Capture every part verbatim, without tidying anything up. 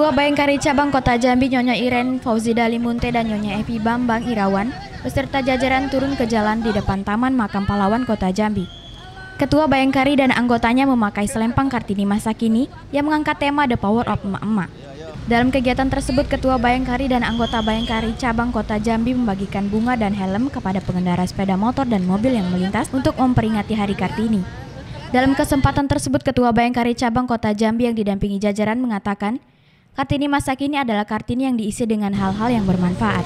Ketua Bayangkari Cabang Kota Jambi Nyonya Iren Fauzi Dalimunte dan Nyonya Evi Bambang Irawan beserta jajaran turun ke jalan di depan Taman Makam Pahlawan Kota Jambi. Ketua Bayangkari dan anggotanya memakai selempang Kartini masa kini yang mengangkat tema The Power of Emak-Emak. Dalam kegiatan tersebut, Ketua Bayangkari dan anggota Bayangkari Cabang Kota Jambi membagikan bunga dan helm kepada pengendara sepeda motor dan mobil yang melintas untuk memperingati Hari Kartini. Dalam kesempatan tersebut, Ketua Bayangkari Cabang Kota Jambi yang didampingi jajaran mengatakan, Kartini masa kini adalah Kartini yang diisi dengan hal-hal yang bermanfaat.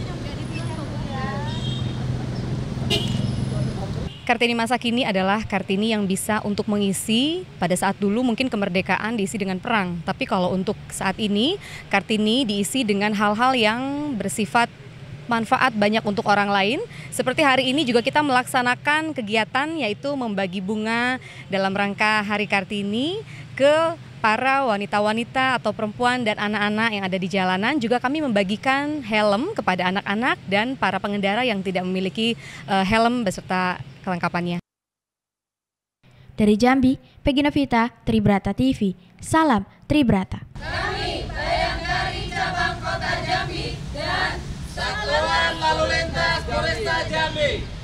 Kartini masa kini adalah Kartini yang bisa untuk mengisi pada saat dulu mungkin kemerdekaan diisi dengan perang. Tapi kalau untuk saat ini, Kartini diisi dengan hal-hal yang bersifat manfaat banyak untuk orang lain. Seperti hari ini juga kita melaksanakan kegiatan yaitu membagi bunga dalam rangka Hari Kartini ke para wanita-wanita atau perempuan dan anak-anak yang ada di jalanan. Juga kami membagikan helm kepada anak-anak dan para pengendara yang tidak memiliki uh, helm beserta kelengkapannya. Dari Jambi, Peggy Novita, Tribrata T V. Salam Tribrata. Kami Bayangkari Cabang Kota Jambi dan Satuan Lalu Lintas Polresta Jambi.